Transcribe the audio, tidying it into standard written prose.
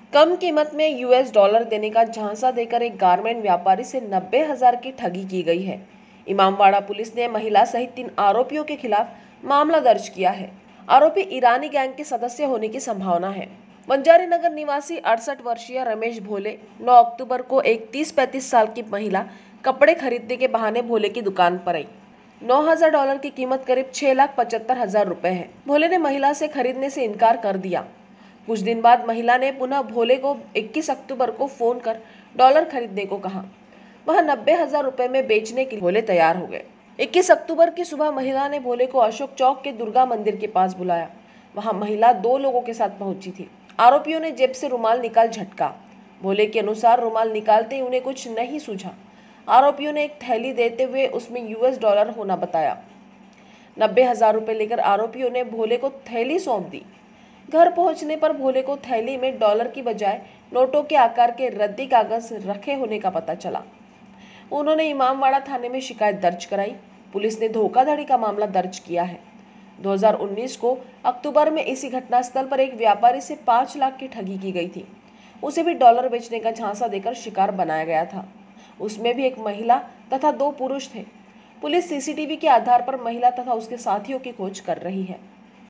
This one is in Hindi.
कम कीमत में $US देने का झांसा देकर एक गारमेंट व्यापारी से 90,000 की ठगी की गई है। इमामबाड़ा पुलिस ने महिला सहित 3 आरोपियों के खिलाफ मामला दर्ज किया है। आरोपी ईरानी गैंग के सदस्य होने की संभावना है। बंजारी नगर निवासी 68 वर्षीय रमेश भोले 9 अक्टूबर को एक 30-35 साल की महिला कपड़े खरीदने के बहाने भोले की दुकान पर आई। $9,000 की कीमत करीब 6,75,000 रुपए है। भोले ने महिला से खरीदने से इनकार कर दिया। कुछ दिन बाद महिला ने पुनः भोले को 21 अक्टूबर को फोन कर डॉलर खरीदने को कहा। वह 90,000 रुपए में बेचने के लिए भोले तैयार हो गए। 21 अक्टूबर की सुबह महिला ने भोले को अशोक चौक के दुर्गा मंदिर के पास बुलाया। वहां महिला 2 लोगों के साथ पहुंची थी। आरोपियों ने जेब से रुमाल निकाल झटका। भोले के अनुसार रुमाल निकालते ही उन्हें कुछ नहीं सूझा। आरोपियों ने एक थैली देते हुए उसमें $US होना बताया। 90,000 रुपए लेकर आरोपियों ने भोले को थैली सौंप दी। घर पहुंचने पर भोले को थैली में डॉलर की बजाय नोटों के आकार के रद्दी कागज रखे होने का पता चला। उन्होंने इमामबाड़ा थाने में शिकायत दर्ज कराई। पुलिस ने धोखाधड़ी का मामला दर्ज किया है। 2019 को अक्टूबर में इसी घटनास्थल पर एक व्यापारी से 5 लाख की ठगी की गई थी। उसे भी डॉलर बेचने का झांसा देकर शिकार बनाया गया था। उसमें भी एक महिला तथा 2 पुरुष थे। पुलिस सीसीटीवी के आधार पर महिला तथा उसके साथियों की खोज कर रही है।